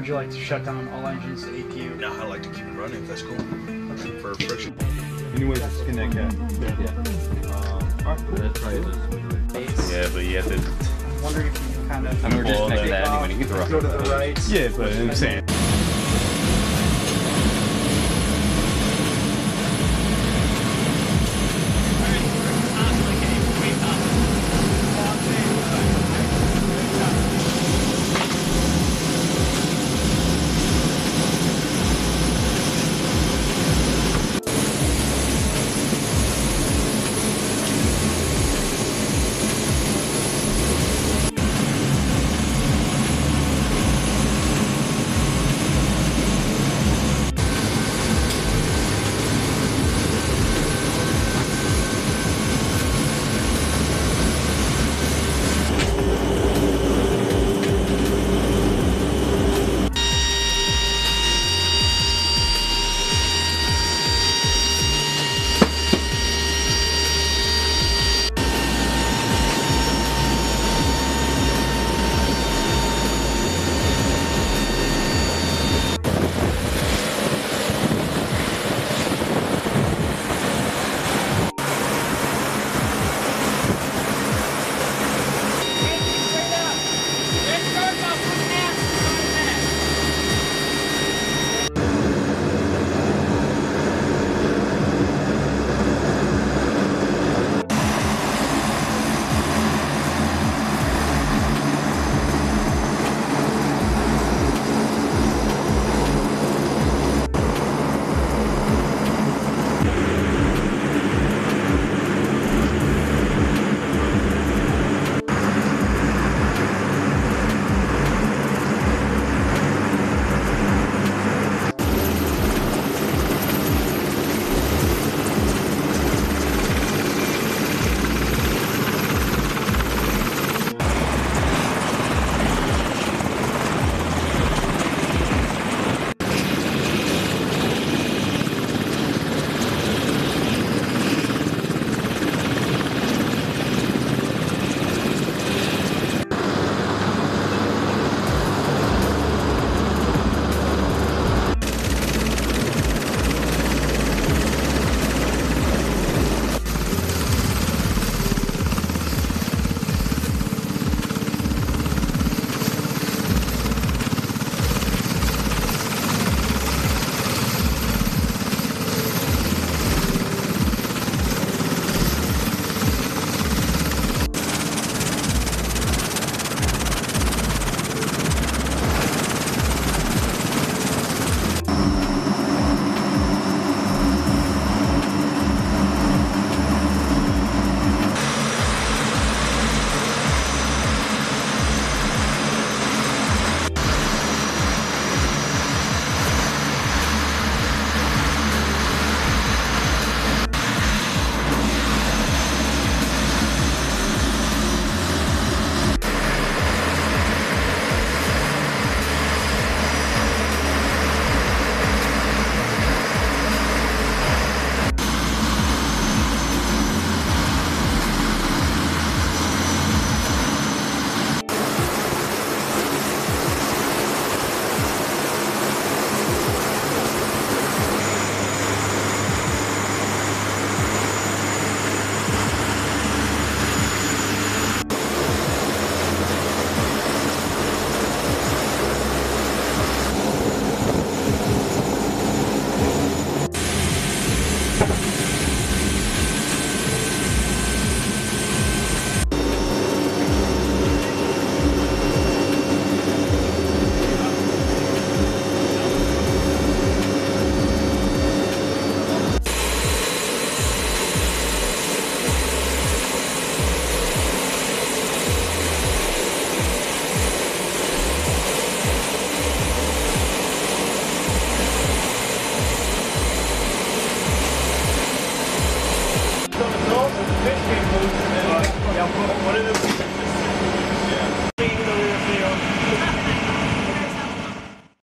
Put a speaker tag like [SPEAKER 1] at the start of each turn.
[SPEAKER 1] would you like to shut down all engines to APU?
[SPEAKER 2] No, I like to keep it running if that's cool.
[SPEAKER 1] Okay.
[SPEAKER 2] For friction.
[SPEAKER 3] Anyways, disconnect that. Yeah. Alright, cool. That's right.
[SPEAKER 4] Yeah, but you have to.
[SPEAKER 1] I'm wondering if you can kind of.
[SPEAKER 4] I mean, we're just connecting that anyway. You can throw
[SPEAKER 1] go to the right.
[SPEAKER 3] Yeah, but I'm saying.